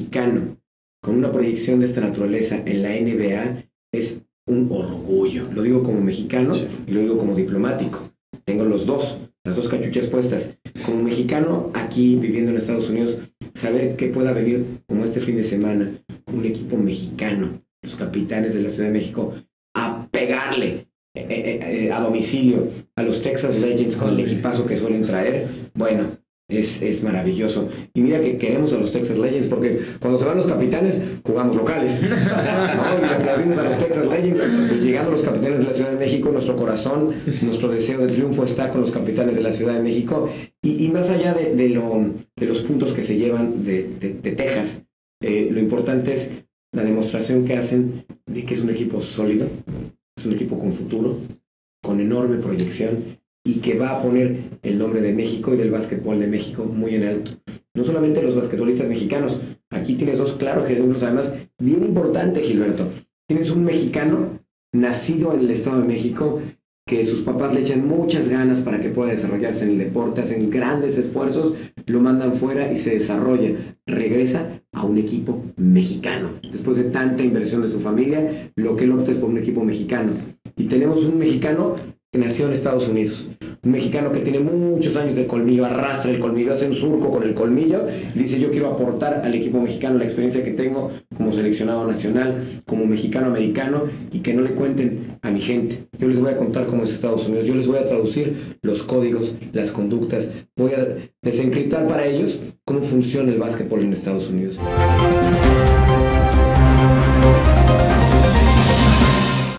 mexicano con una proyección de esta naturaleza en la NBA es un orgullo. Lo digo como mexicano y lo digo como diplomático. Tengo las dos cachuchas puestas. Como mexicano, aquí viviendo en Estados Unidos, saber que pueda venir, como este fin de semana, un equipo mexicano, los Capitanes de la Ciudad de México, a pegarle a domicilio a los Texas Legends con el equipazo que suelen traer, bueno, es maravilloso. Y mira que queremos a los Texas Legends porque cuando se van los Capitanes jugamos locales, ¿no? Y le aplaudimos a los Texas Legends. Y llegando los Capitanes de la Ciudad de México, nuestro corazón, nuestro deseo de triunfo está con los Capitanes de la Ciudad de México. Y más allá de los puntos que se llevan de Texas, lo importante es la demostración que hacen de que es un equipo sólido, es un equipo con futuro, con enorme proyección, y que va a poner el nombre de México y del básquetbol de México muy en alto. No solamente los basquetbolistas mexicanos, aquí tienes dos claros ejemplos, además, bien importante, Gilberto. Tienes un mexicano nacido en el Estado de México, que sus papás le echan muchas ganas para que pueda desarrollarse en el deporte, hacen grandes esfuerzos, lo mandan fuera y se desarrolla. Regresa a un equipo mexicano. Después de tanta inversión de su familia, lo que él opta es por un equipo mexicano. Y tenemos un mexicano que nació en Estados Unidos. Un mexicano que tiene muchos años de colmillo, arrastra el colmillo, hace un surco con el colmillo y dice: yo quiero aportar al equipo mexicano la experiencia que tengo como seleccionado nacional, como mexicano-americano, y que no le cuenten a mi gente. Yo les voy a contar cómo es Estados Unidos, yo les voy a traducir los códigos, las conductas, voy a desencriptar para ellos cómo funciona el básquetbol en Estados Unidos.